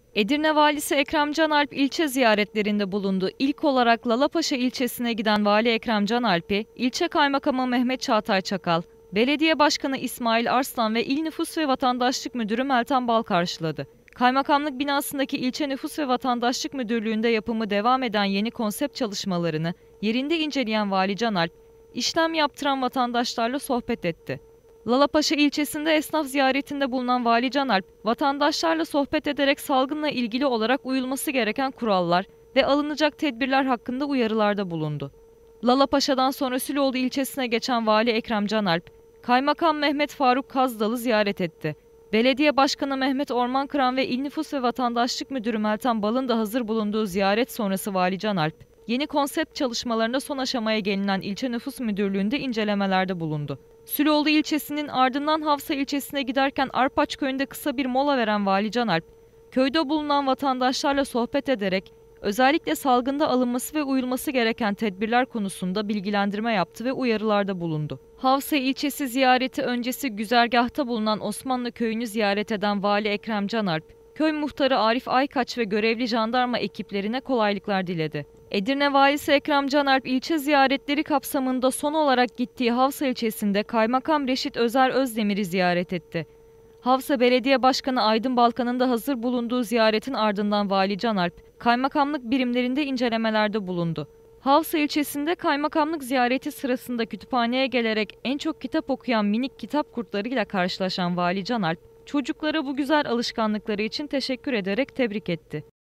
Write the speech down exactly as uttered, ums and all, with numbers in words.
Edirne Valisi Ekrem Canalp ilçe ziyaretlerinde bulundu. İlk olarak Lalapaşa ilçesine giden Vali Ekrem Canalp'i, ilçe kaymakamı Mehmet Çağatay Çakal, Belediye Başkanı İsmail Arslan ve İl Nüfus ve Vatandaşlık Müdürü Meltem Bal karşıladı. Kaymakamlık binasındaki İlçe Nüfus ve Vatandaşlık Müdürlüğü'nde yapımı devam eden yeni konsept çalışmalarını yerinde inceleyen Vali Canalp, işlem yaptıran vatandaşlarla sohbet etti. Lalapaşa ilçesinde esnaf ziyaretinde bulunan Vali Canalp, vatandaşlarla sohbet ederek salgınla ilgili olarak uyulması gereken kurallar ve alınacak tedbirler hakkında uyarılarda bulundu. Lalapaşa'dan sonra Süloğlu ilçesine geçen Vali Ekrem Canalp, Kaymakam Mehmet Faruk Kazdal'ı ziyaret etti. Belediye Başkanı Mehmet Ormankıran ve İl Nüfus ve Vatandaşlık Müdürü Meltem Bal'ın da hazır bulunduğu ziyaret sonrası Vali Canalp, yeni konsept çalışmalarında son aşamaya gelinen İlçe Nüfus Müdürlüğü'nde incelemelerde bulundu. Süloğlu ilçesinin ardından Havsa ilçesine giderken Arpaç köyünde kısa bir mola veren Vali Canalp, köyde bulunan vatandaşlarla sohbet ederek özellikle salgında alınması ve uyulması gereken tedbirler konusunda bilgilendirme yaptı ve uyarılarda bulundu. Havsa ilçesi ziyareti öncesi güzergahta bulunan Osmanlı köyünü ziyaret eden Vali Ekrem Canalp, köy muhtarı Arif Aykaç ve görevli jandarma ekiplerine kolaylıklar diledi. Edirne Valisi Ekrem Canalp ilçe ziyaretleri kapsamında son olarak gittiği Havsa ilçesinde Kaymakam Reşit Özer Özdemir'i ziyaret etti. Havsa Belediye Başkanı Aydın Balkan'ın da hazır bulunduğu ziyaretin ardından Vali Canalp, kaymakamlık birimlerinde incelemelerde bulundu. Havsa ilçesinde kaymakamlık ziyareti sırasında kütüphaneye gelerek en çok kitap okuyan minik kitap kurtlarıyla karşılaşan Vali Canalp, çocuklara bu güzel alışkanlıkları için teşekkür ederek tebrik etti.